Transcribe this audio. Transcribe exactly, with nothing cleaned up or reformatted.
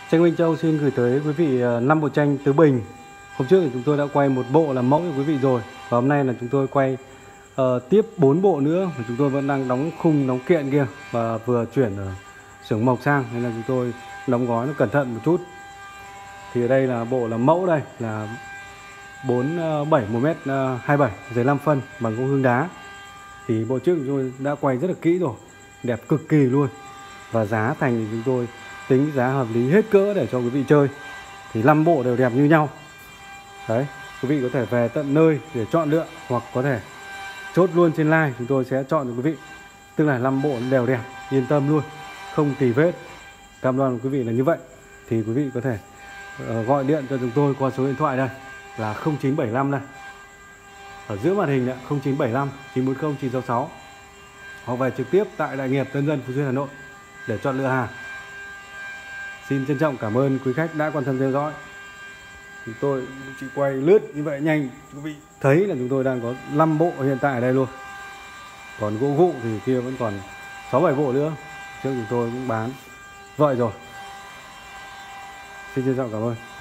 Tranh Minh Châu xin gửi tới quý vị năm bộ tranh tứ bình. Hôm trước thì chúng tôi đã quay một bộ làm mẫu cho quý vị rồi. Và hôm nay là chúng tôi quay uh, tiếp bốn bộ nữa. Chúng tôi vẫn đang đóng khung, đóng kiện kia và vừa chuyển ở xưởng mộc sang, nên là chúng tôi đóng gói nó cẩn thận một chút. Thì ở đây là bộ làm mẫu, đây là bốn bảy một mét hai mươi bảy dày năm phân bằng gỗ hương đá. Thì bộ trước chúng tôi đã quay rất là kỹ rồi, đẹp cực kỳ luôn. Và giá thành thì chúng tôi tính giá hợp lý hết cỡ để cho quý vị chơi. Thì năm bộ đều đẹp như nhau. Đấy, quý vị có thể về tận nơi để chọn lựa, hoặc có thể chốt luôn trên live, chúng tôi sẽ chọn cho quý vị. Tức là năm bộ đều đẹp, yên tâm luôn, không tì vết. Cam đoan quý vị là như vậy. Thì quý vị có thể uh, gọi điện cho chúng tôi qua số điện thoại đây là không chín bảy lăm đây. Ở giữa màn hình này, không chín bảy lăm chín bốn không chín sáu sáu. Hoặc về trực tiếp tại Đại Nghiệp Tân Dân, Phú Xuyên, Hà Nội để chọn lựa hàng. Xin trân trọng cảm ơn quý khách đã quan tâm theo dõi. Chúng tôi chỉ quay lướt như vậy nhanh, quý vị thấy là chúng tôi đang có năm bộ hiện tại ở đây luôn. Còn gỗ gụ thì kia vẫn còn sáu bảy bộ nữa. Trước chúng tôi cũng bán vậy rồi. Xin trân trọng cảm ơn.